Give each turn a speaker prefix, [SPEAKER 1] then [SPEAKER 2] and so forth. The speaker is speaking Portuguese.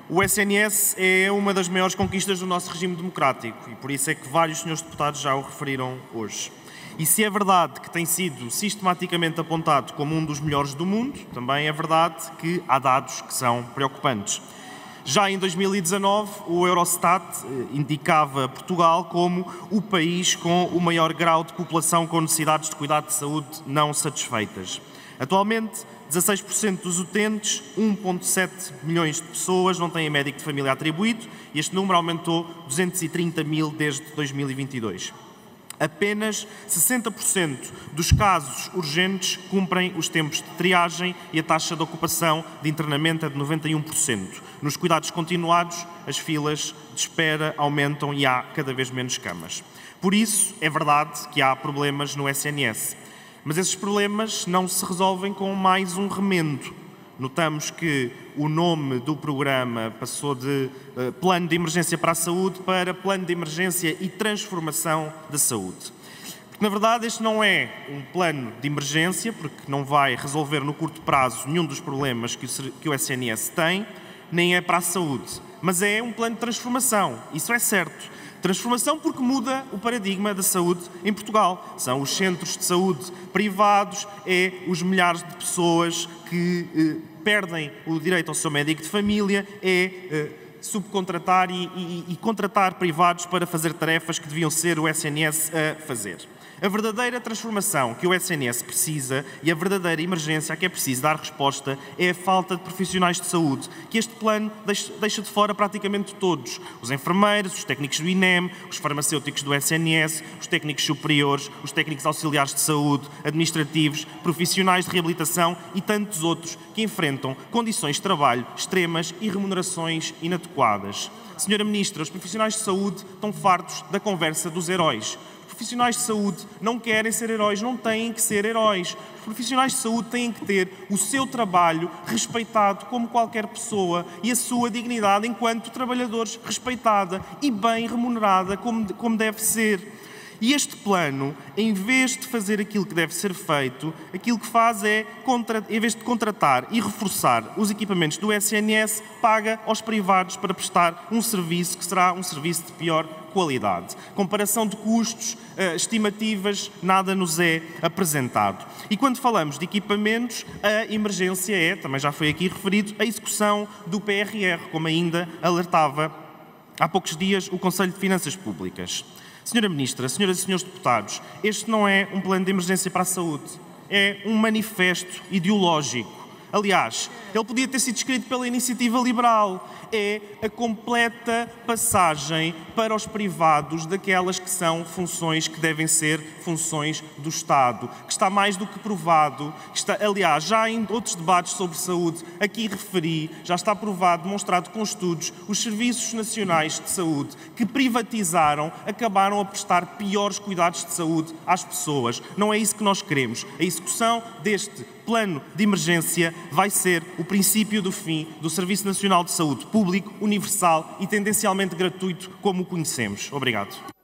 [SPEAKER 1] O SNS é uma das maiores conquistas do nosso regime democrático e por isso é que vários senhores deputados já o referiram hoje. E se é verdade que tem sido sistematicamente apontado como um dos melhores do mundo, também é verdade que há dados que são preocupantes. Já em 2019, o Eurostat indicava Portugal como o país com o maior grau de população com necessidades de cuidado de saúde não satisfeitas. Atualmente, 16% dos utentes, 1,7 milhões de pessoas, não têm médico de família atribuído e este número aumentou 230 mil desde 2022. Apenas 60% dos casos urgentes cumprem os tempos de triagem e a taxa de ocupação de internamento é de 91%. Nos cuidados continuados, as filas de espera aumentam e há cada vez menos camas. Por isso, é verdade que há problemas no SNS. Mas esses problemas não se resolvem com mais um remendo. Notamos que o nome do programa passou de Plano de Emergência para a Saúde para Plano de Emergência e Transformação da Saúde. Porque, na verdade, este não é um plano de emergência, porque não vai resolver no curto prazo nenhum dos problemas que o SNS tem, nem é para a saúde. Mas é um plano de transformação, isso é certo. Transformação porque muda o paradigma da saúde em Portugal. São os centros de saúde privados, é os milhares de pessoas que perdem o direito ao seu médico de família, é subcontratar e contratar privados para fazer tarefas que deviam ser o SNS a fazer. A verdadeira transformação que o SNS precisa e a verdadeira emergência a que é preciso dar resposta é a falta de profissionais de saúde, que este plano deixa de fora praticamente todos. Os enfermeiros, os técnicos do INEM, os farmacêuticos do SNS, os técnicos superiores, os técnicos auxiliares de saúde, administrativos, profissionais de reabilitação e tantos outros que enfrentam condições de trabalho extremas e remunerações inadequadas. Senhora Ministra, os profissionais de saúde estão fartos da conversa dos heróis. Os profissionais de saúde não querem ser heróis, não têm que ser heróis. Os profissionais de saúde têm que ter o seu trabalho respeitado como qualquer pessoa e a sua dignidade enquanto trabalhadores respeitada e bem remunerada como deve ser. E este plano, em vez de fazer aquilo que deve ser feito, aquilo que faz é, em vez de contratar e reforçar os equipamentos do SNS, paga aos privados para prestar um serviço que será um serviço de pior qualidade. Comparação de custos, estimativas, nada nos é apresentado. E quando falamos de equipamentos, a emergência é, também já foi aqui referido, a execução do PRR, como ainda alertava há poucos dias o Conselho de Finanças Públicas. Senhora Ministra, senhoras e senhores deputados, este não é um plano de emergência para a saúde, é um manifesto ideológico. Aliás, ele podia ter sido escrito pela Iniciativa Liberal. É a completa passagem para os privados daquelas que são funções que devem ser funções do Estado, que está mais do que provado. Aliás, já em outros debates sobre saúde, aqui referi, já está provado, demonstrado com estudos, os serviços nacionais de saúde que privatizaram acabaram a prestar piores cuidados de saúde às pessoas. Não é isso que nós queremos. A execução deste plano de emergência vai ser o princípio do fim do Serviço Nacional de Saúde público, universal e tendencialmente gratuito como o conhecemos. Obrigado.